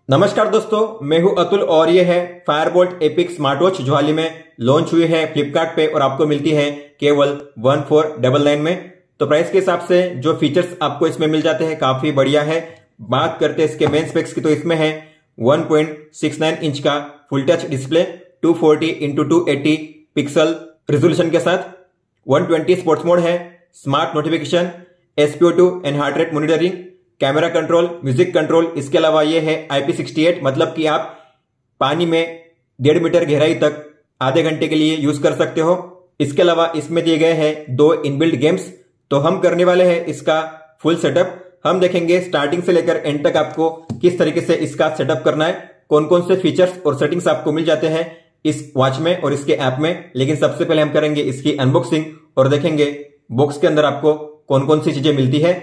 नमस्कार दोस्तों, मैं हूं अतुल और ये है फायरबोल्ट एपिक स्मार्ट वॉच जो हाल ही में लॉन्च हुई है फ्लिपकार्ट पे और आपको मिलती है केवल 1499 में। तो प्राइस के हिसाब से जो फीचर्स आपको इसमें मिल जाते हैं काफी बढ़िया है। बात करते हैं इसके मेन स्पेक्स की, तो इसमें है 1.69 इंच का full touch display 240x280 pixel resolution के साथ, 120 स्पोर्ट्स मोड है, smart notification, SpO2 and heart rate monitoring, camera control, music control. इसके अलावा ये है IP68, मतलब कि आप पानी में 1.5 मीटर गहराई तक आधे घंटे के लिए यूज कर सकते हो। इसके अलावा इसमें दिए गए हैं 2 इनबिल्ट गेम्स। तो हम करने वाले हैं इसका फुल सेटअप। हम देखेंगे स्टार्टिंग से लेकर एंड तक आपको किस तरीके से इसका सेटअप करना है, कौन कौन से फीचर्स और सेटिंग्स आपको मिल जाते हैं इस वॉच में और इसके ऐप में। लेकिन सबसे पहले हम करेंगे इसकी अनबॉक्सिंग और देखेंगे बॉक्स के अंदर आपको कौन कौन सी चीजें मिलती है।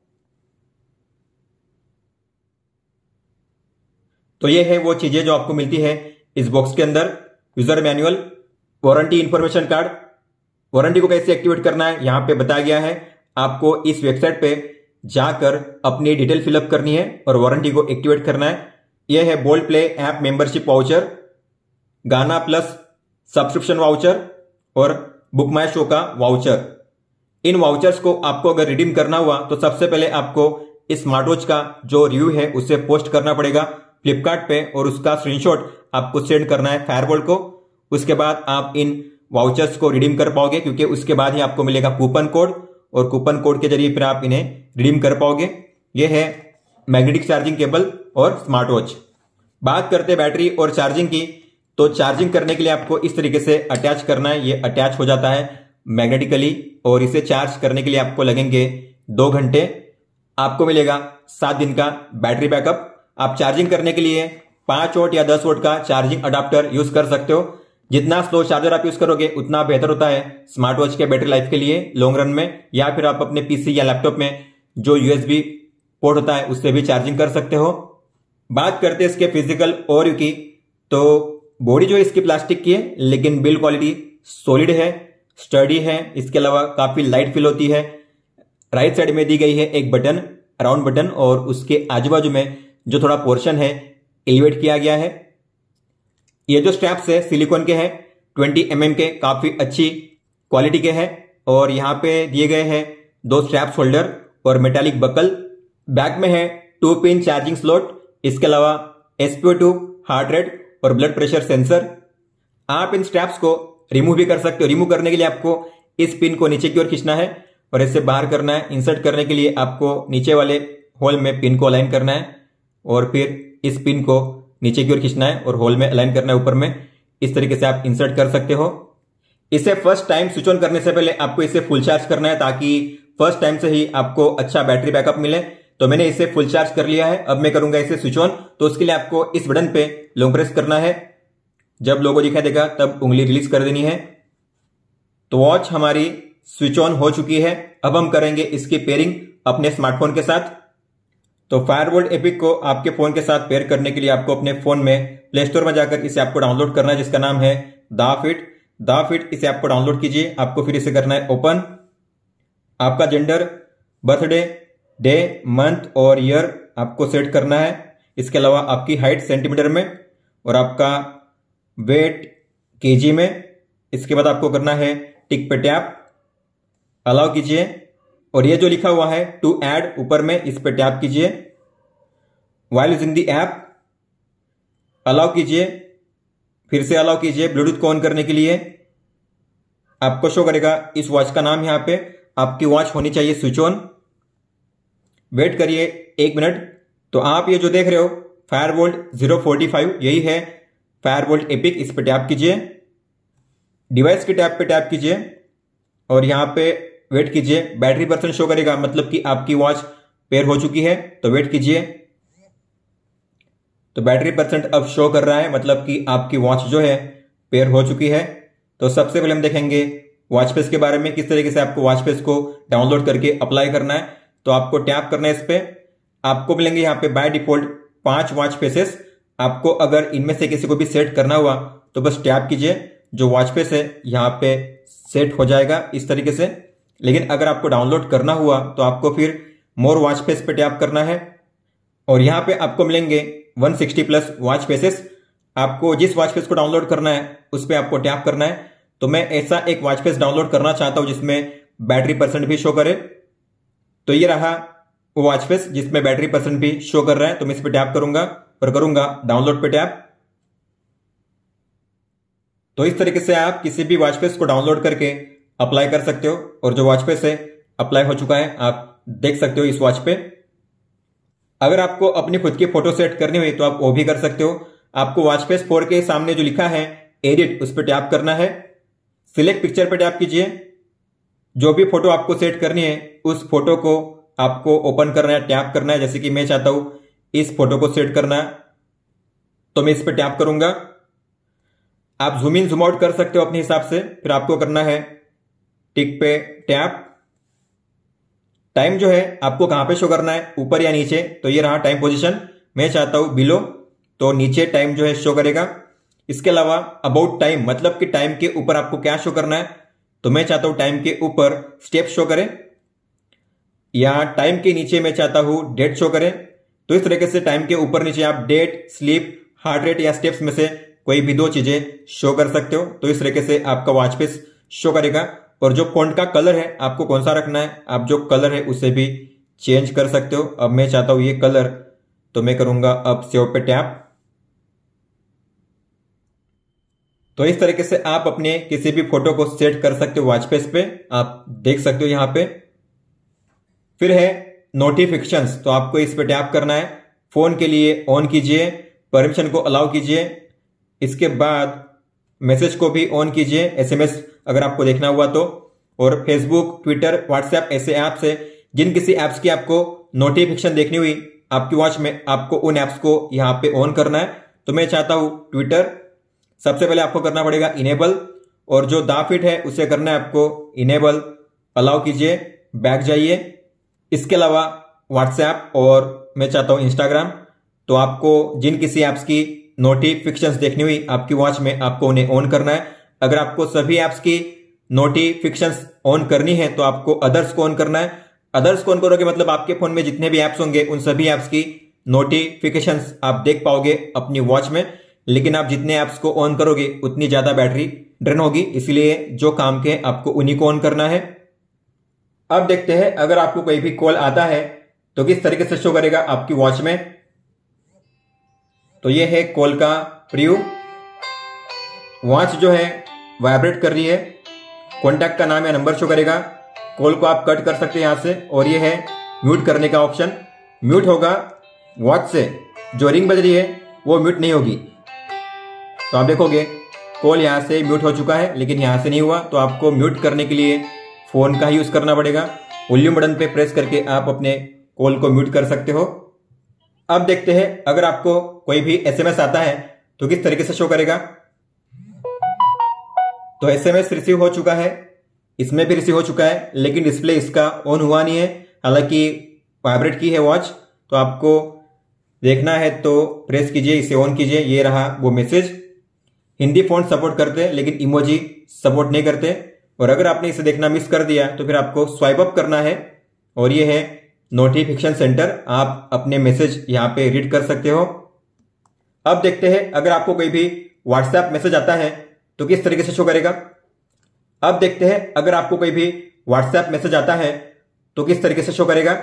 तो ये है वो चीजें जो आपको मिलती है इस बॉक्स के अंदर। User manual, warranty information card, warranty को कैसे एक्टिवेट करना है यहां पे बताया गया है। आपको इस वेबसाइट पे जाकर अपनी डिटेल फिलअप करनी है और वारंटी को एक्टिवेट करना है। यह है bold play app membership voucher, Gaana plus subscription voucher और बुक माई शो का वाउचर। इन वाउचर्स को आपको अगर रिडीम करना हुआ तो सबसे पहले आपको इस स्मार्ट वॉच का जो रिव्यू है उसे पोस्ट करना पड़ेगा फ्लिपकार्ट पे और उसका स्क्रीनशॉट आपको सेंड करना है फायरबोल्ट को। उसके बाद आप इन वाउचर्स को रिडीम कर पाओगे, क्योंकि उसके बाद ही आपको मिलेगा कूपन कोड और कूपन कोड के जरिए फिर आप इन्हें रिडीम कर पाओगे। यह है मैग्नेटिक चार्जिंग केबल और स्मार्ट वॉच। बात करते हैं बैटरी और चार्जिंग की, तो चार्जिंग करने के लिए आपको इस तरीके से अटैच करना है। ये अटैच हो जाता है मैग्नेटिकली और इसे चार्ज करने के लिए आपको लगेंगे 2 घंटे। आपको मिलेगा 7 दिन का बैटरी बैकअप। आप चार्जिंग करने के लिए 5 वोल्ट या 10 वोल्ट का चार्जिंग अडाप्टर यूज कर सकते हो। जितना स्लो चार्जर आप यूज करोगे उतना बेहतर होता है स्मार्ट वॉच के बैटरी लाइफ के लिए लॉन्ग रन में। या फिर आप अपने पीसी या लैपटॉप में जो USB पोर्ट होता है उससे भी चार्जिंग कर सकते हो। बात करते हैं इसके फिजिकल ओवरव्यू की, तो बॉडी जो इसकी प्लास्टिक की है लेकिन बिल्ड क्वालिटी सॉलिड है, स्टडी है। इसके अलावा काफी लाइट फील होती है। राइट साइड में दी गई है एक बटन, राउंड बटन, और उसके आजू बाजू में जो थोड़ा पोर्शन है एलिवेट किया गया है। ये जो स्ट्रैप्स है सिलिकॉन के हैं, 20 mm के, काफी अच्छी क्वालिटी के हैं। और यहाँ पे दिए गए हैं 2 स्ट्रैप्स होल्डर और मेटालिक बकल। बैक में है 2 पिन चार्जिंग स्लॉट। इसके अलावा SpO2, हार्ट रेट और ब्लड प्रेशर सेंसर। आप इन स्ट्रैप्स को रिमूव भी कर सकते हो। रिमूव करने के लिए आपको इस पिन को नीचे की ओर खींचना है और इसे बाहर करना है। इंसर्ट करने के लिए आपको नीचे वाले होल में पिन को अलाइन करना है और फिर इस पिन को नीचे की ओर खींचना है और होल में अलाइन करना है ऊपर में। इस तरीके से आप इंसर्ट कर सकते हो। इसे फर्स्ट टाइम स्विच ऑन करने से पहले आपको इसे फुल चार्ज करना है ताकि फर्स्ट टाइम से ही आपको अच्छा बैटरी बैकअप मिले। तो मैंने इसे फुल चार्ज कर लिया है। अब मैं करूंगा इसे स्विच ऑन। तो उसके लिए आपको इस बटन पे लॉन्ग प्रेस करना है। जब लोगो दिखाई देगा तब उंगली रिलीज कर देनी है। तो वॉच हमारी स्विच ऑन हो चुकी है। अब हम करेंगे इसकी पेयरिंग अपने स्मार्टफोन के साथ। तो फायरबोल्ट एपिक को आपके फोन के साथ पेयर करने के लिए आपको अपने फोन में प्ले स्टोर में जाकर इसे आपको डाउनलोड करना है, जिसका नाम है द फिट। इसे आपको डाउनलोड कीजिए। आपको फिर इसे करना है ओपन। आपका जेंडर, बर्थडे, डे, मंथ और ईयर आपको सेट करना है। इसके अलावा आपकी हाइट सेंटीमीटर में और आपका वेट केजी में। इसके बाद आपको करना है टिक पे टैप, अलाउ कीजिए और ये जो लिखा हुआ है टू ऐड ऊपर में इस पे टैप कीजिए। While using the app allow कीजिए, फिर से अलाउ कीजिए। ब्लूटूथ को ऑन करने के लिए आपको शो करेगा इस वॉच का नाम। यहां पे आपकी वॉच होनी चाहिए स्विच ऑन। वेट करिए 1 मिनट। तो आप ये जो देख रहे हो फायरबोल्ट 045, यही है फायरबोल्ट एपिक। इस पे टैप कीजिए, डिवाइस के टैप पे टैप कीजिए और यहां पे वेट कीजिए। बैटरी % शो करेगा, मतलब कि आपकी वॉच पेयर हो चुकी है। तो वेट कीजिए। तो बैटरी % अब शो कर रहा है, मतलब कि आपकी वॉच जो है पेयर हो चुकी है। तो सबसे पहले हम देखेंगे वॉच फेस के बारे में, किस तरीके से आपको वॉच फेस को डाउनलोड करके अप्लाई करना है। तो आपको टैप करना है इस पे। आपको मिलेंगे यहाँ पे बाय डिफॉल्ट 5 वॉच फेसेस। आपको अगर इनमें से किसी को भी सेट करना हुआ तो बस टैप कीजिए, जो वॉच फेस है यहाँ पे सेट हो जाएगा इस तरीके से। लेकिन अगर आपको डाउनलोड करना हुआ तो आपको फिर मोर वॉच फेस पे टैप करना है और यहां पे आपको मिलेंगे 160 प्लस वॉच फेसेस। आपको जिस वॉच फेस को डाउनलोड करना है उस पर आपको टैप करना है। तो मैं ऐसा एक वॉच फेस डाउनलोड करना चाहता हूं जिसमें बैटरी परसेंट भी शो करे। तो ये रहा वो वॉच फेस जिसमें बैटरी परसेंट भी शो कर रहा है। तो मैं इस पर टैप करूंगा और करूंगा डाउनलोड पे टैप। तो इस तरीके से आप किसी भी वॉच फेस को डाउनलोड करके अप्लाई कर सकते हो। और जो वॉच फेस है अप्लाई हो चुका है, आप देख सकते हो इस वॉच पे। अगर आपको अपनी खुद की फोटो सेट करनी हुई तो आप वो भी कर सकते हो। आपको वॉच फेस 4 के सामने जो लिखा है एडिट, उस पर टैप करना है। सिलेक्ट पिक्चर पे टैप कीजिए। जो भी फोटो आपको सेट करनी है उस फोटो को आपको ओपन करना है, टैप करना है। जैसे कि मैं चाहता हूं इस फोटो को सेट करना है तो मैं इस पर टैप करूंगा। आप जूम इन जूम आउट कर सकते हो अपने हिसाब से। फिर आपको करना है टिक पे टैप। टाइम जो है आपको कहां पे शो करना है, ऊपर या नीचे। तो ये रहा टाइम पोजीशन। मैं चाहता हूं बिलो, तो नीचे टाइम जो है शो करेगा। इसके अलावा अबाउट टाइम, मतलब कि टाइम के ऊपर आपको क्या शो करना है। तो मैं चाहता हूं टाइम के ऊपर स्टेप शो करे, या टाइम के नीचे मैं चाहता हूं डेट शो करे। तो इस तरीके से टाइम के ऊपर नीचे आप डेट, स्लीप, हार्ट रेट या स्टेप्स में से कोई भी 2 चीजें शो कर सकते हो। तो इस तरीके से आपका वॉच फेस शो करेगा। और जो फॉन्ट का कलर है आपको कौन सा रखना है, आप जो कलर है उसे भी चेंज कर सकते हो। अब मैं चाहता हूं ये कलर, तो मैं करूंगा अब सेव पे टैप। तो इस तरीके से आप अपने किसी भी फोटो को सेट कर सकते हो वॉच फेस पे, आप देख सकते हो यहां पे। फिर है नोटिफिकेशंस, तो आपको इस पे टैप करना है। फोन के लिए ऑन कीजिए, परमिशन को अलाउ कीजिए। इसके बाद मैसेज को भी ऑन कीजिए, एसएमएस अगर आपको देखना हुआ तो। और फेसबुक, ट्विटर, व्हाट्सएप ऐसे ऐप्स है जिन किसी ऐप्स की आपको नोटिफिकेशन देखनी हुई आपकी वॉच में, आपको उन ऐप्स को यहां पे ऑन करना है। तो मैं चाहता हूं ट्विटर, सबसे पहले आपको करना पड़ेगा इनेबल। और जो दा फिट है उसे करना है आपको इनेबल, अलाउ कीजिए, बैक जाइए। इसके अलावा व्हाट्सएप और मैं चाहता हूं इंस्टाग्राम। तो आपको जिन किसी ऐप्स की नोटिफिकेशंस देखनी हुई आपकी वॉच में, आपको उन्हें ऑन करना है। अगर आपको सभी ऐप्स की नोटिफिकेशंस ऑन करनी है तो आपको अदर्स को ऑन करना है। अदर्स को ऑन करोगे मतलब आपके फोन में जितने भी ऐप्स होंगे उन सभी ऐप्स की नोटिफिकेशंस आप देख पाओगे अपनी वॉच में। लेकिन आप जितने ऐप्स को ऑन करोगे उतनी ज्यादा बैटरी ड्रेन होगी, इसलिए जो काम के आपको उन्हीं को ऑन करना है। अब देखते हैं अगर आपको कोई भी कॉल आता है तो किस तरीके से शो करेगा आपकी वॉच में। तो ये है कॉल का प्रीव्यू। वॉच जो है वाइब्रेट कर रही है, कॉन्टैक्ट का नाम या नंबर शो करेगा। कॉल को आप कट कर सकते हैं यहां से। और ये है म्यूट करने का ऑप्शन। म्यूट होगा वॉच से, जो रिंग बज रही है वो म्यूट नहीं होगी। तो आप देखोगे कॉल यहां से म्यूट हो चुका है, लेकिन यहां से नहीं हुआ। तो आपको म्यूट करने के लिए फोन का ही यूज करना पड़ेगा। वॉल्यूम बटन पे प्रेस करके आप अपने कॉल को म्यूट कर सकते हो। अब देखते हैं अगर आपको कोई भी एसएमएस आता है तो किस तरीके से शो करेगा। तो एसएमएस रिसीव हो चुका है, इसमें भी रिसीव हो चुका है, लेकिन डिस्प्ले इसका ऑन हुआ नहीं है। हालांकि वाइब्रेट की है वॉच। तो आपको देखना है तो प्रेस कीजिए, इसे ऑन कीजिए। ये रहा वो मैसेज। हिंदी फॉन्ट सपोर्ट करते हैं लेकिन इमोजी सपोर्ट नहीं करते। और अगर आपने इसे देखना मिस कर दिया तो फिर आपको स्वाइप अप करना है। और ये है नोटिफिकेशन सेंटर, आप अपने मैसेज यहां पे रीड कर सकते हो। अब देखते हैं अगर आपको कोई भी व्हाट्सएप मैसेज आता है तो किस तरीके से शो करेगा। अब देखते हैं अगर आपको कोई भी व्हाट्सएप मैसेज आता है तो किस तरीके से शो करेगा।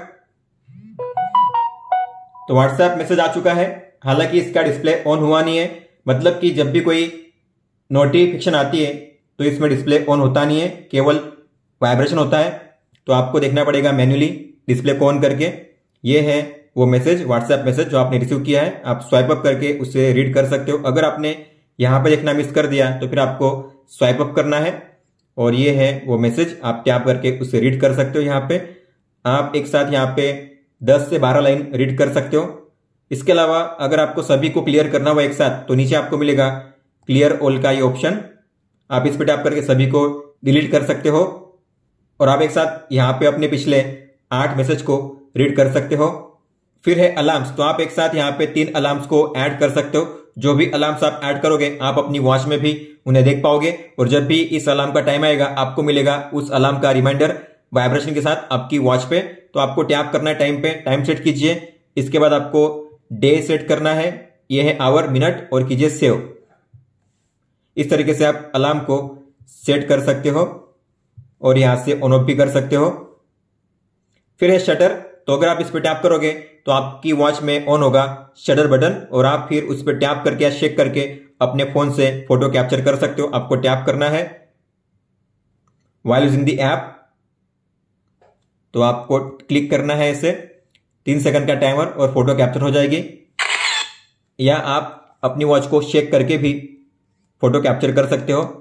तो व्हाट्सएप मैसेज आ चुका है, हालांकि इसका डिस्प्ले ऑन हुआ नहीं है। मतलब कि जब भी कोई नोटिफिकेशन आती है तो इसमें डिस्प्ले ऑन होता नहीं है, केवल वाइब्रेशन होता है। तो आपको देखना पड़ेगा मैन्युअली डिस्प्ले को ऑन करके। ये है वो मैसेज, व्हाट्सएप मैसेज जो आपने रिसीव किया है। आप स्वाइप अप करके उसे रीड कर सकते हो। अगर आपने यहां पे देखना मिस कर दिया तो फिर आपको स्वाइप अप करना है। और ये है वो मैसेज, आप टैप करके उसे रीड कर सकते हो। यहां पे आप एक साथ यहां पे 10 से 12 लाइन रीड कर सकते हो। इसके अलावा अगर आपको सभी को क्लियर करना हो एक साथ तो नीचे आपको मिलेगा क्लियर ऑल का ये ऑप्शन। आप इस पर टैप करके सभी को डिलीट कर सकते हो। और आप एक साथ यहां पे अपने पिछले 8 मैसेज को रीड कर सकते हो। फिर है अलार्म्स, तो आप एक साथ यहां पे 3 अलार्म्स को ऐड कर सकते हो। जो भी अलार्म्स आप ऐड करोगे आप अपनी वॉच में भी उन्हें देख पाओगे। और जब भी इस अलार्म का टाइम आएगा आपको मिलेगा उस अलार्म का रिमाइंडर वाइब्रेशन के साथ आपकी वॉच पे। तो आपको टैप करना है टाइम पे, टाइम सेट कीजिए। इसके बाद आपको डे सेट करना है, यह है आवर, मिनट और कीजिए सेव। इस तरीके से आप अलार्म को सेट कर सकते हो और यहां से ऑन ऑफ भी कर सकते हो। फिर है शटर, तो अगर आप इस पर टैप करोगे तो आपकी वॉच में ऑन होगा शटर बटन और आप फिर उस पर टैप करके या शेक करके अपने फोन से फोटो कैप्चर कर सकते हो। आपको टैप करना है व्हाइल यूजिंग द ऐप, तो आपको क्लिक करना है इसे, 3 सेकंड का टाइमर और फोटो कैप्चर हो जाएगी। या आप अपनी वॉच को शेक करके भी फोटो कैप्चर कर सकते हो।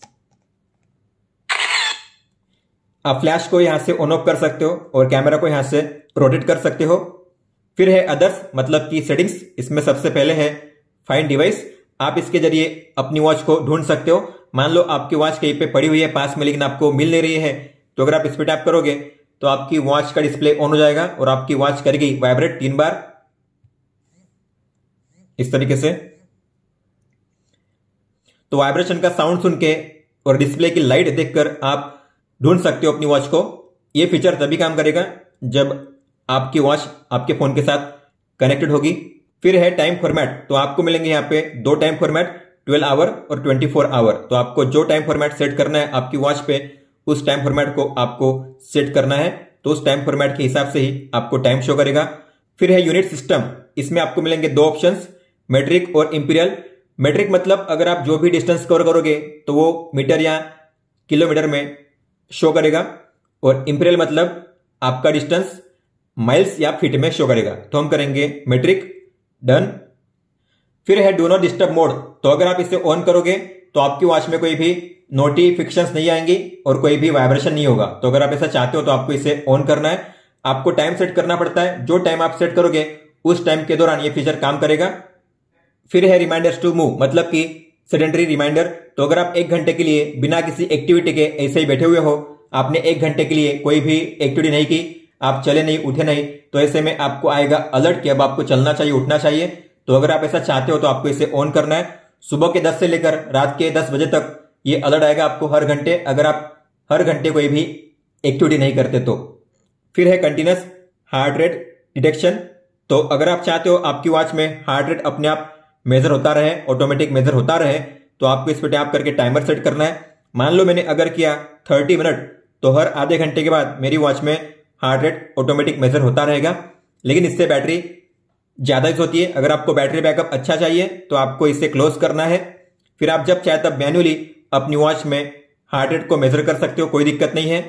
आप फ्लैश को यहां से ऑन ऑफ कर सकते हो और कैमरा को यहां से रोटेट कर सकते हो। फिर है अदर्स, मतलब कि सेटिंग्स। इसमें सबसे पहले है फाइंड डिवाइस, आप इसके जरिए अपनी वॉच को ढूंढ सकते हो। मान लो आपकी वॉच कहीं पे पड़ी हुई है पास में लेकिन आपको मिल नहीं रही है, तो अगर आप इस पर टैप करोगे तो आपकी वॉच का डिस्प्ले ऑन हो जाएगा और आपकी वॉच करेगी वाइब्रेट 3 बार इस तरीके से। तो वाइब्रेशन का साउंड सुन के और डिस्प्ले की लाइट देखकर आप ढूंढ सकते हो अपनी वॉच को। यह फीचर तभी काम करेगा जब आपकी वॉच आपके फोन के साथ कनेक्टेड होगी। फिर है टाइम फॉर्मेट, तो आपको मिलेंगे यहाँ पे 2 टाइम फॉर्मेट, 12 आवर और 24 आवर। तो आपको जो टाइम फॉर्मेट सेट करना है आपकी वॉच पे, उस टाइम फॉर्मेट को आपको सेट करना है, तो उस टाइम फॉर्मेट के हिसाब से ही आपको टाइम शो करेगा। फिर है यूनिट सिस्टम, इसमें आपको मिलेंगे 2 ऑप्शंस, मेट्रिक और इंपीरियल। मेट्रिक मतलब अगर आप जो भी डिस्टेंस कवर करोगे तो वो मीटर या किलोमीटर में शो करेगा, और इंपीरियल मतलब आपका डिस्टेंस माइल्स या फीट में शो करेगा। तो हम करेंगे मेट्रिक, डन। फिर है डू नॉट डिस्टर्ब मोड, तो अगर आप इसे ऑन करोगे तो आपकी वॉच में कोई भी नोटिफिकेशंस नहीं आएंगी और कोई भी वाइब्रेशन नहीं होगा। तो अगर आप ऐसा चाहते हो तो आपको इसे ऑन करना है। आपको टाइम सेट करना पड़ता है, जो टाइम आप सेट करोगे उस टाइम के दौरान ये फीचर काम करेगा। फिर है रिमाइंडर्स टू मूव, मतलब कि सेडेंटरी रिमाइंडर, तो अगर आप 1 घंटे के लिए बिना किसी एक्टिविटी के ऐसे ही बैठे हुए हो, आपने 1 घंटे के लिए कोई भी एक्टिविटी नहीं की, आप चले नहीं, उठे नहीं, तो ऐसे में आपको आएगा अलर्ट कि अब आपको चलना चाहिए, उठना चाहिए। तो अगर आप ऐसा चाहते हो तो आपको इसे ऑन करना है। सुबह के 10 से लेकर रात के 10 बजे तक ये अलर्ट आएगा आपको हर घंटे, अगर आप हर घंटे कोई भी एक्टिविटी नहीं करते तो। फिर है कंटिन्यूअस हार्ट रेट डिटेक्शन, तो अगर आप चाहते हो आपकी वॉच में हार्ट रेट अपने आप मेजर होता रहे, ऑटोमेटिक मेजर होता रहे, तो आपको इस पर टैप करके टाइमर सेट करना है। मान लो मैंने अगर किया 30 मिनट, तो हर आधे घंटे के बाद मेरी वॉच में हार्ट रेट ऑटोमेटिक मेजर होता रहेगा। लेकिन इससे बैटरी ज्यादा यूज होती है। अगर आपको बैटरी बैकअप अच्छा चाहिए तो आपको इसे क्लोज करना है। फिर आप जब चाहे तब मैन्युअली अपनी वॉच में हार्ट रेट को मेजर कर सकते हो, कोई दिक्कत नहीं है।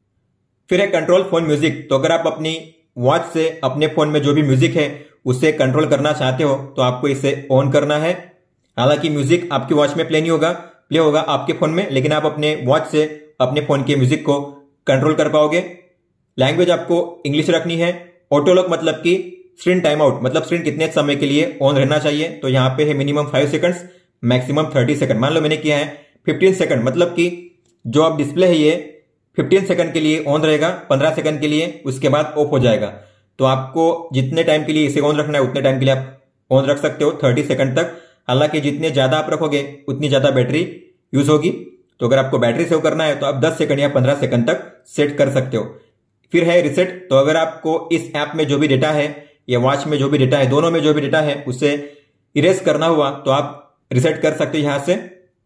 फिर है कंट्रोल फोन म्यूजिक, तो अगर आप अपनी वॉच से अपने फोन में जो भी म्यूजिक है उसे कंट्रोल करना चाहते हो तो आपको इसे ऑन करना है। हालांकि म्यूजिक आपकी वॉच में प्ले नहीं होगा, प्ले होगा आपके फोन में, लेकिन आप अपने वॉच से अपने फोन के म्यूजिक को कंट्रोल कर पाओगे। लैंग्वेज आपको इंग्लिश रखनी है। ऑटो लॉक मतलब कि स्क्रीन टाइम आउट, मतलब स्क्रीन कितने समय के लिए ऑन रहना चाहिए, तो यहाँ पे है मिनिमम 5 सेकंड्स, मैक्सिमम 30 सेकंड। मान लो मैंने किया है 15 सेकंड, मतलब कि जो अब डिस्प्ले है ये 15 सेकंड के लिए ऑन रहेगा, 15 सेकंड के लिए, उसके बाद ऑफ हो जाएगा। तो आपको जितने टाइम के लिए इसे ऑन रखना है उतने टाइम के लिए आप ऑन रख सकते हो, 30 सेकंड तक। हालांकि जितने ज्यादा आप रखोगे उतनी ज्यादा बैटरी यूज होगी। तो अगर आपको बैटरी सेव करना है तो आप 10 सेकंड या 15 सेकंड तक सेट कर सकते हो। फिर है रिसेट, तो अगर आपको इस ऐप में जो भी डेटा है या वॉच में जो भी डेटा है, दोनों में जो भी डेटा है उसे इरेज करना हुआ तो आप रिसेट कर सकते हो यहां से।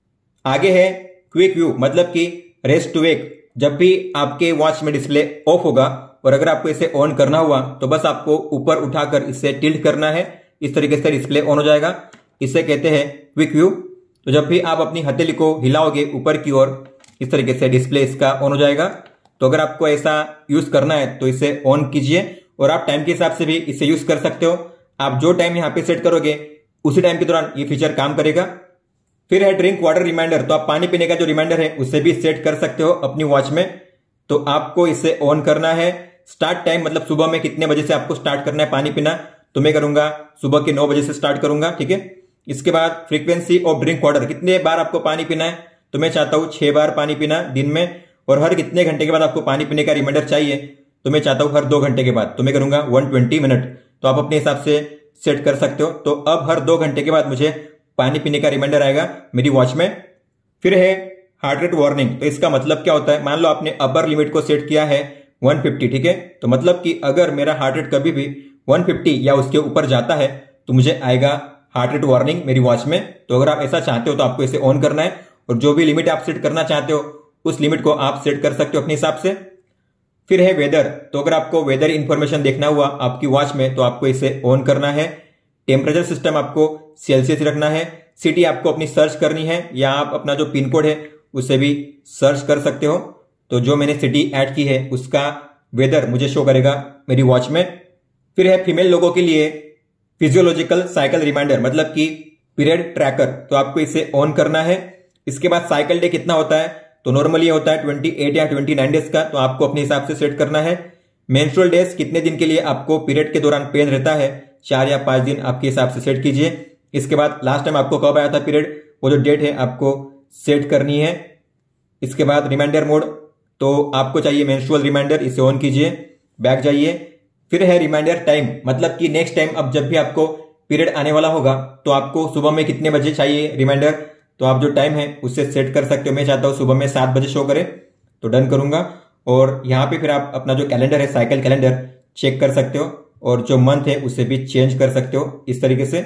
आगे है क्विक व्यू, मतलब कि रेस्ट टू वेक, जब भी आपके वॉच में डिस्प्ले ऑफ होगा और अगर आपको इसे ऑन करना हुआ तो बस आपको ऊपर उठाकर इसे टिल्ट करना है, इस तरीके से डिस्प्ले ऑन हो जाएगा। इसे कहते हैं क्विक व्यू। तो जब भी आप अपनी हथेली को हिलाओगे ऊपर की ओर, इस तरीके से डिस्प्ले इसका ऑन हो जाएगा। तो अगर आपको ऐसा यूज करना है तो इसे ऑन कीजिए और आप टाइम के हिसाब से भी इसे यूज कर सकते हो। आप जो टाइम यहाँ पे सेट करोगे उसी टाइम के दौरान ये फीचर काम करेगा। फिर है ड्रिंक वाटर रिमाइंडर, तो आप पानी पीने का जो रिमाइंडर है उसे भी सेट कर सकते हो अपनी वॉच में। तो आपको इसे ऑन करना है। स्टार्ट टाइम, मतलब सुबह में कितने बजे से आपको स्टार्ट करना है पानी पीना, तो मैं करूंगा सुबह के 9 बजे से स्टार्ट करूंगा, ठीक है। इसके बाद फ्रीक्वेंसी ऑफ ड्रिंक वाटर, कितने बार आपको पानी पीना है, तो मैं चाहता हूं 6 बार पानी पीना दिन में। और हर कितने घंटे के बाद आपको पानी पीने का रिमाइंडर चाहिए, तो मैं चाहता हूं हर 2 घंटे के बाद, तो मैं करूंगा 120 मिनट। तो आप अपने हिसाब से सेट कर सकते हो। तो अब हर 2 घंटे के बाद मुझे पानी पीने का रिमाइंडर आएगा मेरी वॉच में। फिर है हार्ट रेट वार्निंग, तो इसका मतलब क्या होता है, मान लो आपने अपर लिमिट को सेट किया है 150, ठीक है। तो मतलब कि अगर मेरा हार्ट रेट कभी भी 150 या उसके ऊपर जाता है तो मुझे आएगा हार्ट रेट वार्निंग मेरी वॉच में। तो अगर आप ऐसा चाहते हो तो आपको इसे ऑन करना है और जो भी लिमिट आप सेट करना चाहते हो उस लिमिट को आप सेट कर सकते हो अपने हिसाब से। फिर है वेदर, तो अगर आपको वेदर इंफॉर्मेशन देखना हुआ आपकी वॉच में तो आपको इसे ऑन करना है। टेम्परेचर सिस्टम आपको सेल्सियस रखना है। सिटी आपको अपनी सर्च करनी है या आप अपना जो पिन कोड है उसे भी सर्च कर सकते हो। तो जो मैंने सिटी ऐड की है उसका वेदर मुझे शो करेगा मेरी वॉच में। फिर है फीमेल लोगों के लिए फिजियोलॉजिकल साइकिल रिमाइंडर, मतलब कि पीरियड ट्रैकर, तो आपको इसे ऑन करना है। इसके बाद साइकिल डे कितना होता है, तो नॉर्मली होता है 28 या 29 डेज का, तो आपको अपने हिसाब से सेट करना है। मेंस्ट्रुअल डेज कितने दिन के लिए आपको पीरियड के दौरान पेन रहता है, 4 या 5 दिन आपके हिसाब से सेट कीजिए। इसके बाद लास्ट टाइम आपको कब आया था पीरियड, वो जो डेट है आपको सेट करनी है। इसके बाद रिमाइंडर मोड, तो आपको चाहिए मेंस्ट्रुअल रिमाइंडर, इसे ऑन कीजिए, बैक जाइए। फिर है रिमाइंडर टाइम, मतलब कि नेक्स्ट टाइम अब जब भी आपको पीरियड आने वाला होगा तो आपको सुबह में कितने बजे चाहिए रिमाइंडर, तो आप जो टाइम है उससे सेट कर सकते हो। मैं चाहता हूं सुबह में 7 बजे शो करे, तो डन करूंगा। और यहां पे फिर आप अपना जो कैलेंडर है साइकिल कैलेंडर चेक कर सकते हो और जो मंथ है उसे भी चेंज कर सकते हो इस तरीके से।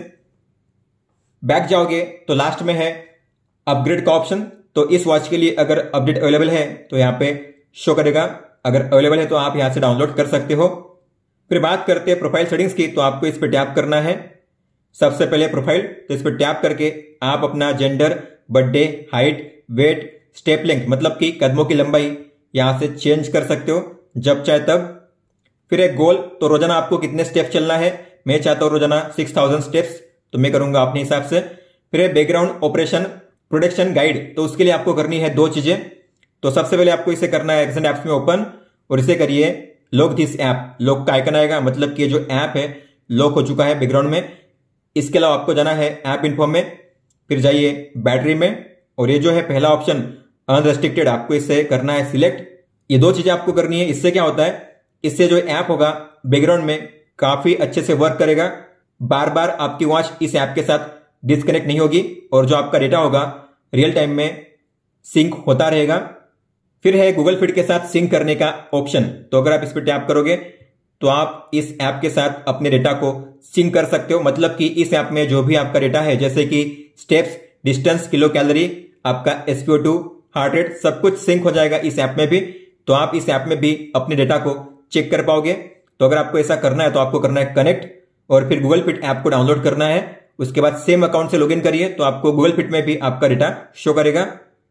बैक जाओगे तो लास्ट में है अपग्रेड का ऑप्शन, तो इस वॉच के लिए अगर अपडेट अवेलेबल है तो यहाँ पे शो करेगा, अगर अवेलेबल है तो आप यहां से डाउनलोड कर सकते हो। फिर बात करते हैं प्रोफाइल सेटिंग्स की, तो आपको इस पर टैप करना है। सबसे पहले प्रोफाइल, तो इस पर टैप करके आप अपना gender, birthday, height, weight, step length, मतलब कि कदमों की लंबाई यहां से चेंज कर सकते हो जब चाहे तब। फिर एक गोल, तो रोजाना आपको कितने स्टेप चलना है, मैं चाहता हूं रोजाना 6000 स्टेप्स, तो मैं करूंगा अपने हिसाब से। फिर बैकग्राउंड ऑपरेशन प्रोटेक्शन गाइड, तो उसके लिए आपको करनी है 2 चीजें। तो सबसे पहले आपको इसे करना है रिसेंट एप्स में ओपन, और इसे करिए लॉक दिस ऐप, लॉक का आइकन आएगा, मतलब कि ये जो ऐप है लॉक हो चुका है बैकग्राउंड में। इसके अलावा आपको जाना है ऐप इन्फो में, फिर जाइए बैटरी में, और ये जो है पहला ऑप्शन अनरेस्ट्रिक्टेड, आपको इसे करना है सिलेक्ट। ये 2 चीजें आपको करनी है। इससे क्या होता है, इससे जो ऐप होगा बैकग्राउंड में काफी अच्छे से वर्क करेगा, बार बार आपकी वॉच इस ऐप के साथ डिस्कनेक्ट नहीं होगी, और जो आपका डेटा होगा रियल टाइम में सिंक होता रहेगा। फिर है गूगल फिट के साथ सिंक करने का ऑप्शन, तो अगर आप इस पर टैप करोगे तो आप इस ऐप के साथ अपने डेटा को सिंक कर सकते हो, मतलब कि इस ऐप में जो भी आपका डेटा है जैसे कि स्टेप्स, डिस्टेंस, किलो कैलोरी, आपका SpO2, हार्ट रेट, सब कुछ सिंक हो जाएगा इस ऐप में भी, तो आप इस ऐप में भी अपने डेटा को चेक कर पाओगे। तो अगर आपको ऐसा करना है तो आपको करना है कनेक्ट, और फिर गूगल फिट ऐप को डाउनलोड करना है। उसके बाद सेम अकाउंट से लॉगिन करिए, तो आपको गूगल फिट में भी आपका डेटा शो करेगा।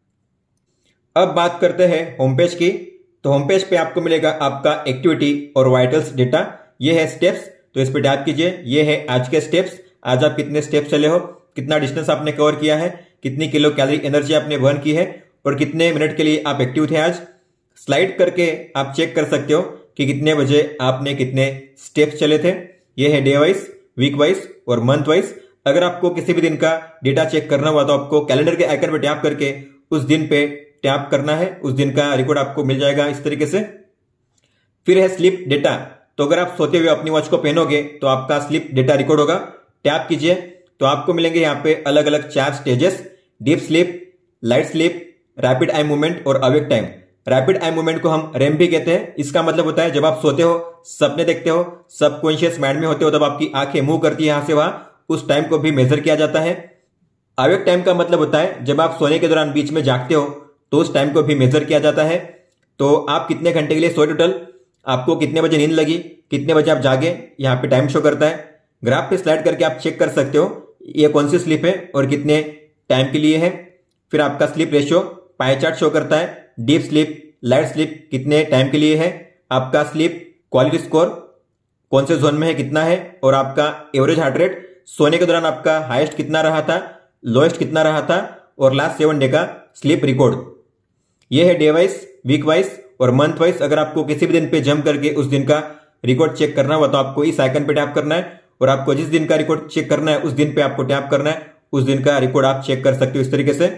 अब बात करते हैं होम पेज की, तो होम पेज पे आपको मिलेगा आपका एक्टिविटी और वाइटल्स डेटा। ये है स्टेप्स, तो इस पे टैप कीजिए। ये है आज के स्टेप्स, आज आप कितने स्टेप्स चले हो, कितना डिस्टेंस आपने कवर किया है, कितनी किलो कैलोरी एनर्जी आपने बर्न की है, और कितने मिनट के लिए आप एक्टिव थे आज। स्लाइड करके आप चेक कर सकते हो कि कितने बजे आपने कितने स्टेप्स चले थे। ये है डे वाइज, वीक वाइज और मंथ वाइज। अगर आपको किसी भी दिन का डेटा चेक करना हुआ तो आपको कैलेंडर के आइकन पे टैप करके उस दिन पे टैप करना है, उस दिन का रिकॉर्ड आपको मिल जाएगा इस तरीके से। फिर है स्लीप डेटा, तो अगर आप सोते हुए अपनी वॉच को पहनोगे तो आपका स्लीप डेटा रिकॉर्ड होगा। टैप कीजिए तो आपको मिलेंगे यहाँ पे अलग अलग 4 stages, deep sleep, light sleep, rapid eye movement और awake time. Rapid eye movement को हम रेम भी कहते हैं। इसका मतलब होता है जब आप सोते हो, सपने देखते हो, सबकॉन्शियस माइंड में होते हो, तब आपकी आंखें मूव करती है यहां से वहां, उस टाइम को भी मेजर किया जाता है। अवेक टाइम का मतलब होता है जब आप सोने के दौरान बीच में जागते हो तो उस टाइम को भी मेजर किया जाता है। तो आप कितने घंटे के लिए सोए टोटल, आपको कितने बजे नींद लगी, कितने बजे आप जागे, यहाँ पे टाइम शो करता है। ग्राफ पे स्लाइड करके आप चेक कर सकते हो ये कौन सी स्लीप है और कितने टाइम के लिए है। फिर आपका sleep ratio pie chart show करता है, डीप स्लीप, लाइट स्लीप कितने टाइम के लिए है, आपका स्लीप क्वालिटी स्कोर कौन से जोन में है, कितना है, और आपका एवरेज हार्ट रेट, सोने के दौरान आपका हाईएस्ट कितना रहा था, लोएस्ट कितना रहा था, और लास्ट 7 डे का स्लीप रिकॉर्ड। ये है डे वाइज, वीक वाइज और मंथ वाइज। अगर आपको किसी भी दिन पे जंप करके उस दिन का रिकॉर्ड चेक करना हुआ तो आपको इस आइकन पे टैप करना है, और आपको जिस दिन का रिकॉर्ड चेक करना है उस दिन पे आपको टैप करना है, उस दिन का रिकॉर्ड आप चेक कर सकते हो इस तरीके से।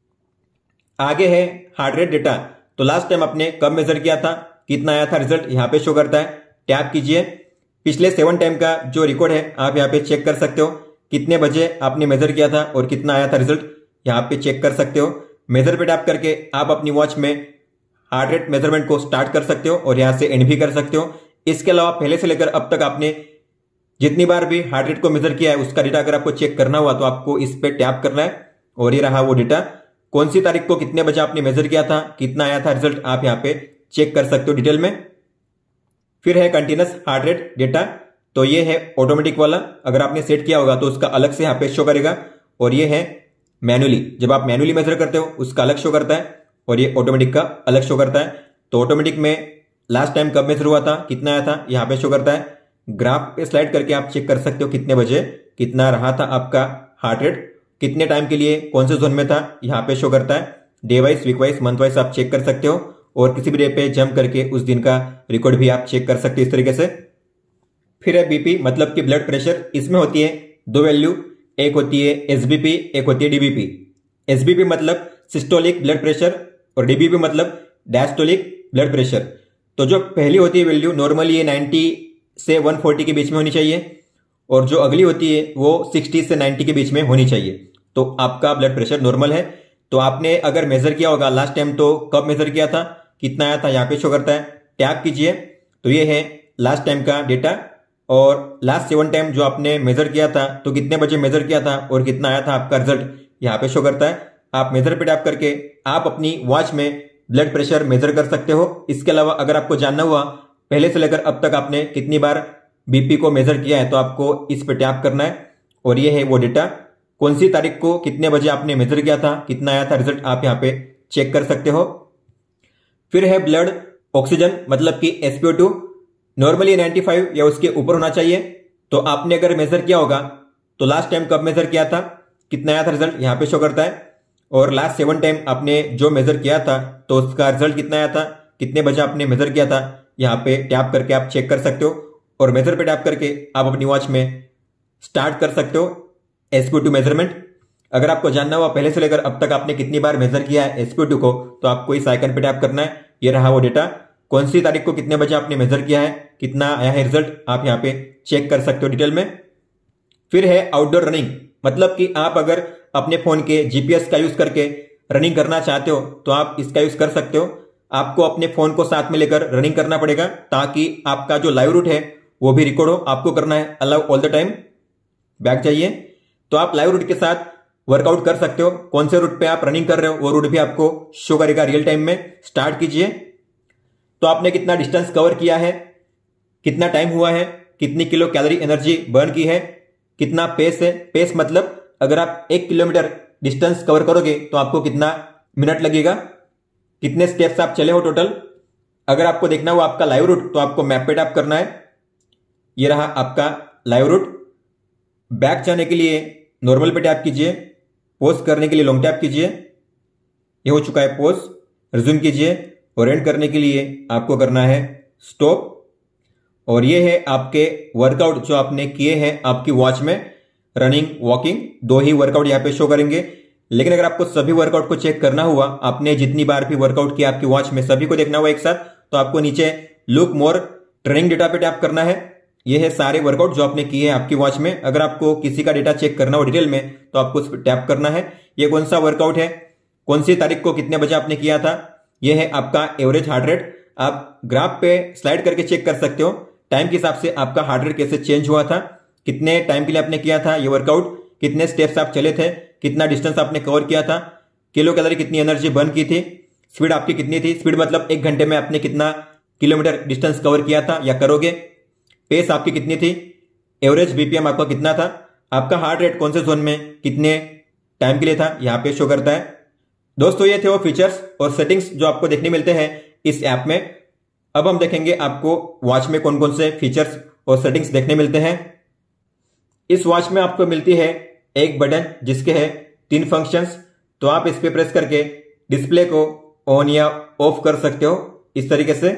आगे है हार्ट रेट डेटा, तो लास्ट टाइम आपने कब मेजर किया था, कितना आया था रिजल्ट, यहाँ पे शो करता है। टैप कीजिए, पिछले 7 टाइम का जो रिकॉर्ड है आप यहाँ पे चेक कर सकते हो, कितने बजे आपने मेजर किया था और कितना आया था रिजल्ट, यहाँ पे चेक कर सकते हो। मेजर पे टैप करके आप अपनी वॉच में हार्ट रेट मेजरमेंट को स्टार्ट कर सकते हो और यहां से एंड भी कर सकते हो। इसके अलावा पहले से लेकर अब तक आपने जितनी बार भी हार्ट रेट को मेजर किया है उसका डेटा अगर आपको चेक करना हुआ तो आपको इस पे टैप करना है और ये रहा वो डेटा। कौन सी तारीख को कितने बजे आपने मेजर किया था, कितना आया था रिजल्ट, आप यहाँ पे चेक कर सकते हो डिटेल में। फिर है कंटिन्यूअस हार्ट रेट डेटा, तो ये है ऑटोमेटिक वाला, अगर आपने सेट किया होगा तो उसका अलग से यहाँ पे शो करेगा। और ये है मैन्युअली, जब आप मैन्युअली मेजर करते हो उसका अलग शो करता है और ये ऑटोमेटिक का अलग शो करता है। तो ऑटोमेटिक में लास्ट टाइम कब मेजर हुआ था, कितना आया था, यहाँ पे शो करता है। ग्राफ पे स्लाइड करके आप चेक कर सकते हो कितने बजे कितना रहा था आपका हार्ट रेट, कितने टाइम के लिए कौन से जोन में था, यहाँ पे शो करता है। Day wise, week wise, month wise आप चेक कर सकते हो और किसी भी डे पे जंप करके उस दिन का रिकॉर्ड भी आप चेक कर सकते हो इस तरीके से। फिर है बीपी, मतलब कि ब्लड प्रेशर। इसमें होती है दो वैल्यू, एक होती है एसबीपी, एक होती है डीबीपी। एसबीपी मतलब सिस्टोलिक ब्लड प्रेशर और डीबीपी मतलब डायस्टोलिक ब्लड प्रेशर। तो जो पहली होती है वैल्यू नॉर्मली ये 90 से 140 के बीच में होनी चाहिए और जो अगली होती है वो 60 से 90 के बीच में होनी चाहिए। तो आपका ब्लड प्रेशर नॉर्मल है। तो आपने अगर मेजर किया होगा लास्ट टाइम, तो कब मेजर किया था, कितना आया था, यहाँ पे शो करता है, टैप कीजिए। तो ये है लास्ट टाइम का डेटा और लास्ट 7 टाइम जो आपने मेजर किया था तो कितने बजे मेजर किया था और कितना आया था आपका रिजल्ट, यहाँ पे शो करता है। आप मेजर पे टैप करके आप अपनी वॉच में ब्लड प्रेशर मेजर कर सकते हो। इसके अलावा अगर आपको जानना हुआ पहले से लेकर अब तक आपने कितनी बार बीपी को मेजर किया है तो आपको इस पे टैप करना है और ये है वो डेटा, कौन सी तारीख को कितने बजे आपने मेजर किया था, कितना आया था रिजल्ट, आप यहाँ पे चेक कर सकते हो। फिर है ब्लड ऑक्सीजन, मतलब कि SpO2। नॉर्मली 95 या उसके ऊपर होना चाहिए। तो आपने अगर मेजर किया होगा तो लास्ट टाइम कब मेजर किया था, कितना आया था रिजल्ट, यहाँ पे शो करता है। और लास्ट 7 टाइम आपने जो मेजर किया था तो उसका रिजल्ट कितना आया था, कितने बजे आपने मेजर किया था, यहाँ पे टैप करके आप चेक कर सकते हो। और मेजर पे टैप करके आप अपनी वॉच में स्टार्ट कर सकते हो SpO2 मेजरमेंट। अगर आपको जानना हुआ पहले से लेकर अब तक आपने कितनी बार मेजर किया है SpO2 को, तो आपको इस आइकन पे टैप करना है। ये रहा वो डेटा, कौन सी तारीख को कितने बजे आपने मेजर किया है, कितना आया है रिजल्ट, आप यहाँ पे चेक कर सकते हो डिटेल में। फिर है आउटडोर रनिंग, मतलब कि आप अगर अपने फोन के GPS का यूज करके रनिंग करना चाहते हो तो आप इसका यूज कर सकते हो। आपको अपने फोन को साथ में लेकर रनिंग करना पड़ेगा ताकि आपका जो लाइव रूट है वो भी रिकॉर्ड हो। आपको करना है allow all the time, back जाइए। तो आप लाइव रूट के साथ वर्कआउट कर सकते हो। कौन से रूट पे आप रनिंग कर रहे हो वो रूट भी आपको शो करेगा रियल टाइम में। स्टार्ट कीजिए। तो आपने कितना डिस्टेंस कवर किया है, कितना टाइम हुआ है, कितनी किलो कैलोरी एनर्जी बर्न की है, कितना पेस है। पेस मतलब अगर आप 1 किलोमीटर डिस्टेंस कवर करोगे तो आपको कितना मिनट लगेगा, कितने स्टेप्स आप चले हो टोटल। अगर आपको देखना हो आपका लाइव रूट तो आपको मैप पे टैप करना है। ये रहा आपका लाइव रूट। बैक जाने के लिए नॉर्मल पे टैप कीजिए, पोज करने के लिए लॉन्ग टैप कीजिए। ये हो चुका है पोज, रिज्यूम कीजिए और एंड करने के लिए आपको करना है स्टॉप। और ये है आपके वर्कआउट जो आपने किए हैं आपकी वॉच में, रनिंग, वॉकिंग, 2 ही वर्कआउट यहाँ पे शो करेंगे। लेकिन अगर आपको सभी वर्कआउट को चेक करना हुआ, आपने जितनी बार भी वर्कआउट किया आपकी वॉच में सभी को देखना हुआ एक साथ, तो आपको नीचे लुक मोर ट्रेनिंग डेटा पे टैप करना है। ये है सारे वर्कआउट जो आपने किए हैं आपकी वॉच में। अगर आपको किसी का डेटा चेक करना हो डिटेल में तो आपको उस पर टैप करना है। ये कौन सा वर्कआउट है, कौन सी तारीख को कितने बजे आपने किया था। ये है आपका एवरेज हार्ट रेट। आप ग्राफ पे स्लाइड करके चेक कर सकते हो टाइम के हिसाब से आपका हार्ट रेट कैसे चेंज हुआ था, कितने टाइम के लिए आपने किया था ये वर्कआउट, कितने स्टेप्स आप चले थे, कितना डिस्टेंस आपने कवर किया था, किलो कैलोरी कितनी एनर्जी बर्न की थी, स्पीड आपकी कितनी थी। स्पीड मतलब 1 घंटे में आपने कितना किलोमीटर डिस्टेंस कवर किया था या करोगे। पेस आपकी कितनी थी, एवरेज BPM आपका कितना था, आपका हार्ट रेट कौन से जोन में कितने टाइम के लिए था, यहाँ पे शो करता है। दोस्तों ये थे वो फीचर्स और सेटिंग्स जो आपको देखने मिलते हैं इस ऐप में। अब हम देखेंगे आपको वॉच में कौन कौन से फीचर्स और सेटिंग्स देखने मिलते हैं। इस वॉच में आपको मिलती है एक बटन जिसके है 3 फंक्शंस। तो आप इस पे प्रेस करके डिस्प्ले को ऑन या ऑफ कर सकते हो इस तरीके से।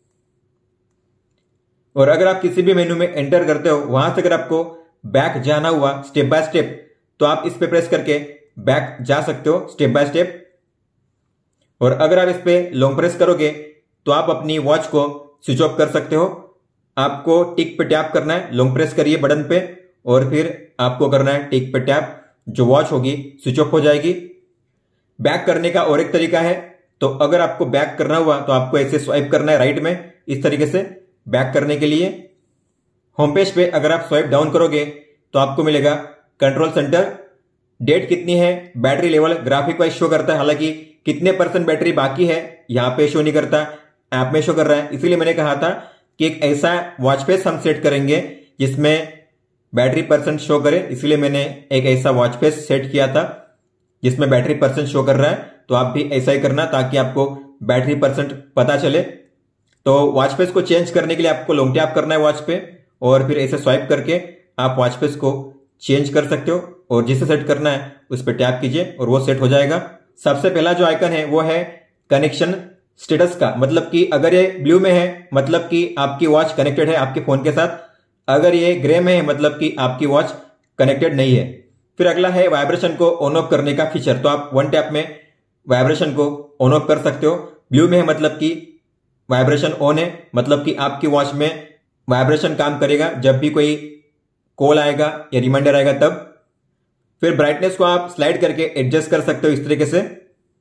और अगर आप किसी भी मेनू में एंटर करते हो, वहां से अगर आपको बैक जाना हुआ स्टेप बाय स्टेप, तो आप इस पे प्रेस करके बैक जा सकते हो स्टेप बाय स्टेप। और अगर आप इस पे लॉन्ग प्रेस करोगे तो आप अपनी वॉच को स्विच ऑफ कर सकते हो। आपको टिक पे टैप करना है, लॉन्ग प्रेस करिए बटन पे और फिर आपको करना है टिक पे टैप, जो वॉच होगी स्विच ऑफ हो जाएगी। बैक करने का और एक तरीका है, तो अगर आपको बैक करना हुआ तो आपको ऐसे स्वाइप करना है राइट में इस तरीके से बैक करने के लिए। होम पेज पे अगर आप स्वाइप डाउन करोगे तो आपको मिलेगा कंट्रोल सेंटर, डेट कितनी है, battery level graphic wise show करता है। हालांकि कितने % बैटरी बाकी है यहां पे शो नहीं करता, ऐप में शो कर रहा है। इसीलिए मैंने कहा था कि एक ऐसा वॉच फेस हम सेट करेंगे जिसमें बैटरी % शो करे, इसलिए मैंने एक ऐसा वॉच फेस सेट किया था जिसमें बैटरी % शो कर रहा है। तो आप भी ऐसा ही करना ताकि आपको बैटरी % पता चले। तो वॉच फेस को चेंज करने के लिए आपको लॉन्ग टैप करना है वॉच पे और फिर ऐसे स्वाइप करके आप वॉच फेस को चेंज कर सकते हो और जिसे सेट करना है उस पर टैप कीजिए और वो सेट हो जाएगा। सबसे पहला जो आइकन है वो है कनेक्शन स्टेटस का, मतलब कि अगर ये ब्लू में है मतलब कि आपकी वॉच कनेक्टेड है आपके फोन के साथ, अगर ये ग्रे में है मतलब कि आपकी वॉच कनेक्टेड नहीं है। फिर अगला है वाइब्रेशन को ऑन ऑफ करने का फीचर, तो आप वन टैप में वाइब्रेशन को ऑन ऑफ कर सकते हो। ब्लू में है मतलब कि वाइब्रेशन ऑन है, मतलब कि आपकी वॉच में वाइब्रेशन काम करेगा जब भी कोई कॉल आएगा या रिमाइंडर आएगा तब। फिर ब्राइटनेस को आप स्लाइड करके एडजस्ट कर सकते हो इस तरीके से।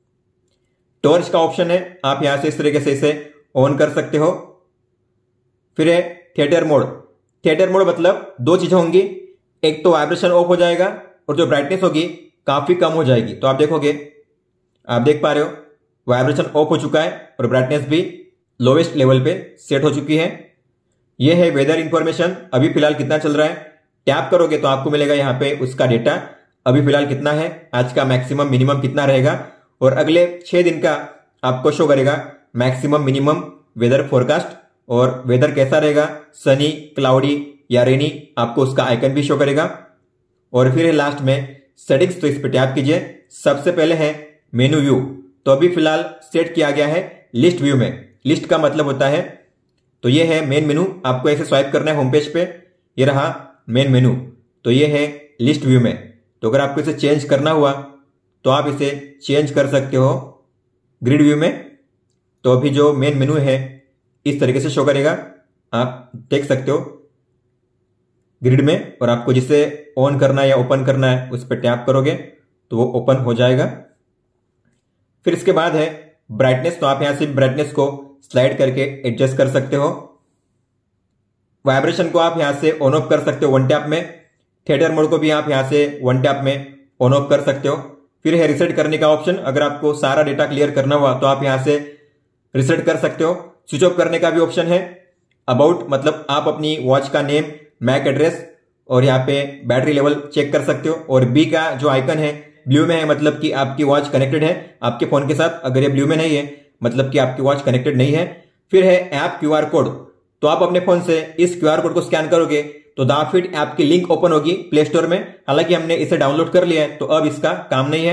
टॉर्च का ऑप्शन है, आप यहां से इस तरीके से इसे ऑन कर सकते हो। फिर है थिएटर मोड। थिएटर मोड मतलब दो चीजें होंगी, एक तो वाइब्रेशन ऑफ हो जाएगा और जो ब्राइटनेस होगी काफी कम हो जाएगी। तो आप देखोगे, आप देख पा रहे हो वाइब्रेशन ऑफ हो चुका है और ब्राइटनेस भी लोवेस्ट लेवल पे सेट हो चुकी है। यह है वेदर इंफॉर्मेशन, अभी फिलहाल कितना चल रहा है। टैप करोगे तो आपको मिलेगा यहाँ पे उसका डेटा, अभी फिलहाल कितना है, आज का मैक्सिमम मिनिमम कितना रहेगा और अगले 6 दिन का आपको शो करेगा मैक्सिमम मिनिमम वेदर फोरकास्ट और वेदर कैसा रहेगा, सनी, क्लाउडी या रेनी, आपको उसका आइकन भी शो करेगा। और फिर लास्ट में सेटिंग्स, तो इस पर टैप कीजिए। सबसे पहले है मेनू व्यू, तो अभी फिलहाल सेट किया गया है लिस्ट व्यू में। लिस्ट का मतलब होता है, तो ये है मेन मेनू, आपको ऐसे स्वाइप करना है होम पेज पे, ये रहा मेन मेनू, तो ये है लिस्ट व्यू में। तो अगर आपको इसे चेंज करना हुआ तो आप इसे चेंज कर सकते हो ग्रिड व्यू में। तो अभी जो मेन मेनू है इस तरीके से शो करेगा, आप देख सकते हो ग्रिड में, और आपको जिसे ऑन करना है या ओपन करना है उस पर टैप करोगे तो वो ओपन हो जाएगा। फिर इसके बाद है ब्राइटनेस, तो आप यहां से ब्राइटनेस को स्लाइड करके एडजस्ट कर सकते हो। वाइब्रेशन को आप यहां से ऑन ऑफ कर सकते हो वन टैप में। थिएटर मोड को भी आप यहां से वन टैप में ऑन ऑफ कर सकते हो। फिर है रिसेट करने का ऑप्शन, अगर आपको सारा डेटा क्लियर करना हुआ तो आप यहां से रिसेट कर सकते हो। स्विच ऑफ करने का भी ऑप्शन है। अबाउट मतलब आप अपनी वॉच का नेम, मैक एड्रेस और यहाँ पे बैटरी लेवल चेक कर सकते हो। और बी का जो आइकन है ब्लू में है मतलब कि आपकी वॉच कनेक्टेड है आपके फोन के साथ, अगर ये ब्लू में नहीं है मतलब कि आपकी वॉच कनेक्टेड नहीं है। फिर है ऐप QR कोड, तो आप अपने फोन से इस QR कोड को स्कैन करोगे तो दाफिट ऐप की लिंक ओपन होगी प्ले स्टोर में। हालांकि हमने इसे डाउनलोड कर लिया है तो अब इसका काम नहीं है।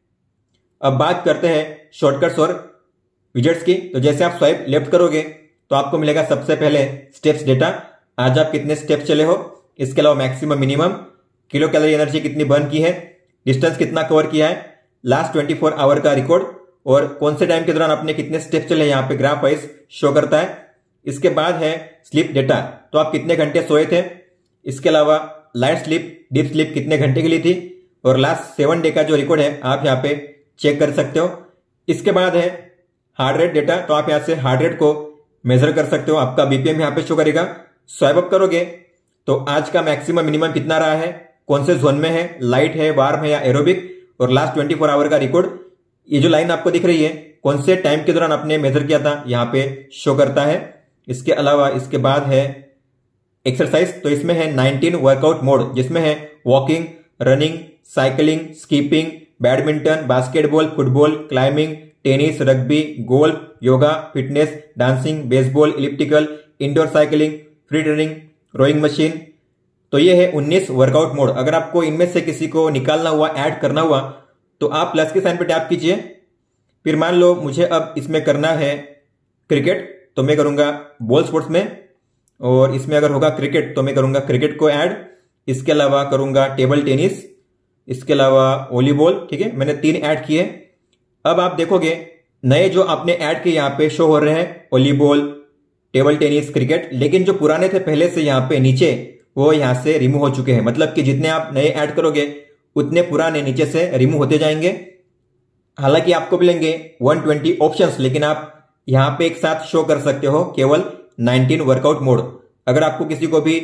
अब बात करते हैं शॉर्टकट्स और विजेट्स की। तो जैसे आप स्वाइप लेफ्ट करोगे तो आपको मिलेगा सबसे पहले स्टेप्स डेटा, आज आप कितने स्टेप्स चले हो, इसके अलावा maximum minimum, kilo calorie energy कितनी बर्न की है, डिस्टेंस कितना कवर किया है, लास्ट 24 आवर का रिकॉर्ड और कौन से टाइम के दौरान आपने कितने स्टेप चले, यहाँ पे ग्राफ वाइज शो करता है। इसके बाद है स्लीप डेटा, तो आप कितने घंटे सोए थे, इसके अलावा लाइट स्लीप, डीप स्लीप कितने घंटे के लिए थी और लास्ट 7 डे का जो रिकॉर्ड है आप यहाँ पे चेक कर सकते हो। इसके बाद है हार्ट रेट डेटा, तो आप यहाँ से हार्ट रेट को मेजर कर सकते हो, आपका BPM यहाँ पे शो करेगा। स्वाइप अप करोगे तो आज का मैक्सिमम मिनिमम कितना रहा है, कौन से जोन में है, लाइट है, वार्म है या एरोबिक, और लास्ट 24 आवर का रिकॉर्ड। ये जो लाइन आपको दिख रही है कौन से टाइम के दौरान आपने मेजर किया था यहाँ पे शो करता है। इसके अलावा इसके बाद है एक्सरसाइज, तो इसमें है 19 वर्कआउट मोड, जिसमें है walking, running, cycling, skipping, badminton, basketball, football, climbing, tennis, rugby, golf, yoga, fitness, dancing, baseball, elliptical, indoor cycling, free running, rowing machine. तो ये है 19 वर्कआउट मोड। अगर आपको इनमें से किसी को निकालना हुआ, ऐड करना हुआ तो आप प्लस के साइन पे टैप कीजिए। फिर मान लो मुझे अब इसमें करना है क्रिकेट, तो मैं करूंगा बॉल स्पोर्ट्स में, और इसमें अगर होगा क्रिकेट तो मैं करूंगा क्रिकेट को ऐड। इसके अलावा करूंगा टेबल टेनिस, इसके अलावा वॉलीबॉल। ठीक है, मैंने 3 ऐड किए। अब आप देखोगे नए जो आपने ऐड किए यहाँ पे शो हो रहे हैं, वॉलीबॉल, टेबल टेनिस, क्रिकेट, लेकिन जो पुराने थे पहले से यहाँ पे नीचे वो यहाँ से रिमूव हो चुके हैं। मतलब कि जितने आप नए ऐड करोगे उतने पुराने नीचे से रिमूव होते जाएंगे। हालांकि आपको मिलेंगे 120 ऑप्शंस, लेकिन आप यहाँ पे एक साथ शो कर सकते हो केवल 19 वर्कआउट मोड। अगर आपको किसी को भी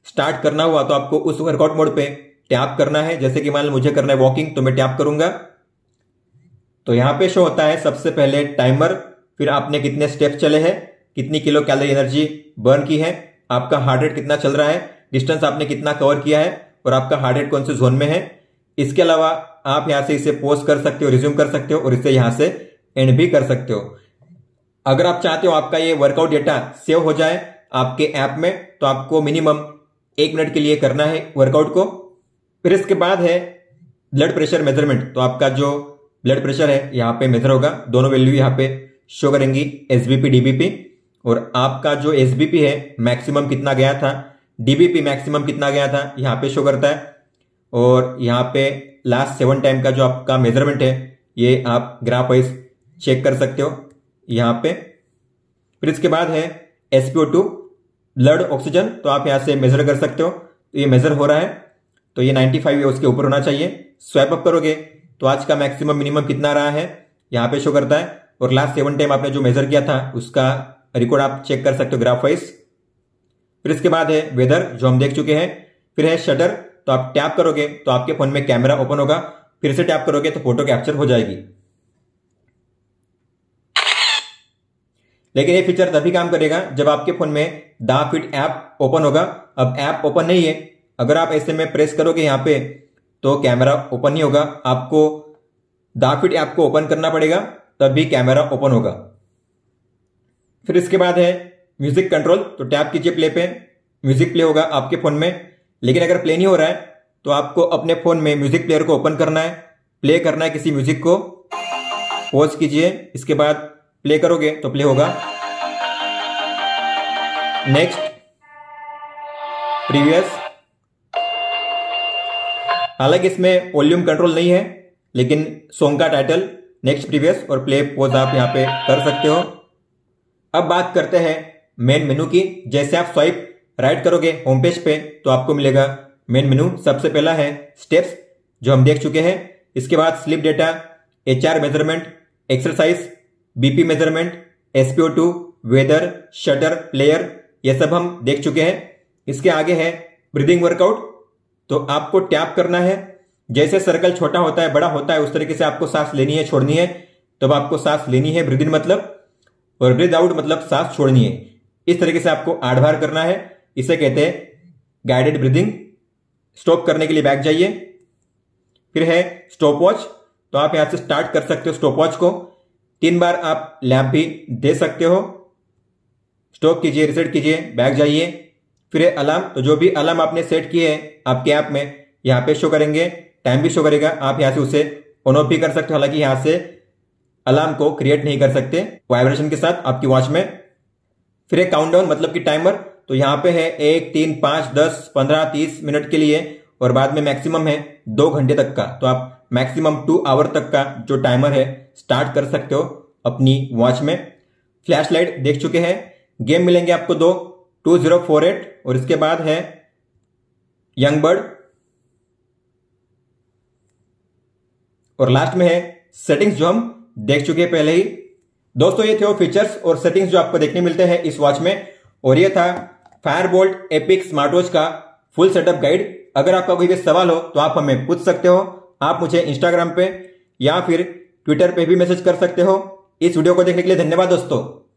स्टार्ट करना हुआ तो आपको उस वर्कआउट मोड पे टैप करना है। जैसे कि मान लो मुझे करना है वॉकिंग, तो मैं टैप करूंगा तो यहां पे शो होता है सबसे पहले टाइमर, फिर आपने कितने स्टेप्स चले हैं, कितनी किलो कैलोरी एनर्जी बर्न की है, आपका हार्ट रेट कितना चल रहा है, डिस्टेंस आपने कितना कवर किया है और आपका हार्ट रेट कौन से जोन में है। इसके अलावा आप यहां से इसे पॉज कर सकते हो, रिज्यूम कर सकते हो और इसे यहां से एंड भी कर सकते हो। अगर आप चाहते हो आपका ये वर्कआउट डेटा सेव हो जाए आपके ऐप में, तो आपको मिनिमम 1 मिनट के लिए करना है वर्कआउट को। फिर इसके बाद है ब्लड प्रेशर मेजरमेंट। तो आपका जो ब्लड प्रेशर है यहां पे मेजर होगा, दोनों वैल्यू यहां पे शो करेंगी, एसबीपी डीबीपी, और आपका जो एसबीपी है मैक्सिमम कितना गया था, डीबीपी मैक्सिमम कितना गया था यहां पे शो करता है। और यहां पे लास्ट 7 टाइम का जो आपका मेजरमेंट है ये आप ग्राफ वाइज चेक कर सकते हो यहां पे। फिर इसके बाद है SpO2 ब्लड ऑक्सीजन, तो आप यहां से मेजर कर सकते हो। तो ये मेजर हो रहा है, तो ये 95 है, उसके ऊपर होना चाहिए। स्वैप अप करोगे तो आज का मैक्सिमम मिनिमम कितना रहा है यहां पे शो करता है, और लास्ट 7 टाइम आपने जो मेजर किया था उसका रिकॉर्ड आप चेक कर सकते हो ग्राफ वाइज। फिर इसके बाद है वेदर, जो हम देख चुके हैं। फिर है शटर, तो आप टैप करोगे तो आपके फोन में कैमरा ओपन होगा, फिर से टैप करोगे तो फोटो कैप्चर हो जाएगी। लेकिन ये फीचर तभी काम करेगा जब आपके फोन में दा फिट ऐप ओपन होगा। अब ऐप ओपन नहीं है, अगर आप ऐसे में प्रेस करोगे यहां पे तो कैमरा ओपन नहीं होगा, आपको दा फिट ऐप को ओपन करना पड़ेगा तभी कैमरा ओपन होगा। फिर इसके बाद है म्यूजिक कंट्रोल, तो टैप कीजिए प्ले पे, म्यूजिक प्ले होगा आपके फोन में। लेकिन अगर प्ले नहीं हो रहा है तो आपको अपने फोन में म्यूजिक प्लेयर को ओपन करना है, प्ले करना है किसी म्यूजिक को, पॉज कीजिए, इसके बाद प्ले करोगे तो प्ले होगा। नेक्स्ट, प्रीवियस, हालांकि इसमें वॉल्यूम कंट्रोल नहीं है लेकिन सॉन्ग का टाइटल, नेक्स्ट, प्रीवियस और प्ले पॉज आप यहां पे कर सकते हो। अब बात करते हैं मेन मेनू की। जैसे आप स्वाइप राइट करोगे होम पेज पे तो आपको मिलेगा मेन मेनू। सबसे पहला है स्टेप्स, जो हम देख चुके हैं। इसके बाद sleep data, HR measurement, exercise, BP measurement, SpO2, weather, shutter, player, ये सब हम देख चुके हैं। इसके आगे है ब्रीदिंग वर्कआउट, तो आपको टैप करना है। जैसे सर्कल छोटा होता है बड़ा होता है उस तरीके से आपको सांस लेनी है छोड़नी है। तब आपको सांस लेनी है ब्रीद इन मतलब, और ब्रीद आउट मतलब सांस छोड़नी है। इस तरीके से आपको 8 बार करना है, इसे कहते हैं गाइडेड ब्रीदिंग। स्टॉप करने के लिए बैक जाइए। फिर है स्टॉप वॉच, तो आप यहां से स्टार्ट कर सकते हो स्टॉप वॉच को। 3 बार आप लैंप भी दे सकते हो। स्टॉप कीजिए, रिसेट कीजिए, बैक जाइए। फिर है अलार्म, तो जो भी अलार्म आपने सेट किए हैं आपके ऐप में यहां पे शो करेंगे, टाइम भी शो करेगा। आप यहां से उसे ऑन ऑफ भी कर सकते हो, हालांकि यहां से अलार्म को क्रिएट नहीं कर सकते वाइब्रेशन के साथ आपकी वॉच में। फिर एक काउंटडाउन मतलब कि टाइमर, तो यहां पे है 1, 3, 5, 10, 15, 30 मिनट के लिए, और बाद में मैक्सिमम है 2 घंटे तक का। तो आप मैक्सिमम 2 आवर तक का जो टाइमर है स्टार्ट कर सकते हो अपनी वॉच में। फ्लैश लाइट देख चुके हैं। गेम मिलेंगे आपको 2, 2048, और इसके बाद है यंग बर्ड, और लास्ट में है सेटिंग्स, जो हम देख चुके हैं पहले ही। दोस्तों ये थे वो फीचर्स और सेटिंग्स जो आपको देखने मिलते हैं इस वॉच में, और ये था फायरबोल्ट एपिक स्मार्ट वॉच का फुल सेटअप गाइड। अगर आपका कोई भी सवाल हो तो आप हमें पूछ सकते हो। आप मुझे इंस्टाग्राम पे या फिर ट्विटर पे भी मैसेज कर सकते हो। इस वीडियो को देखने के लिए धन्यवाद दोस्तों।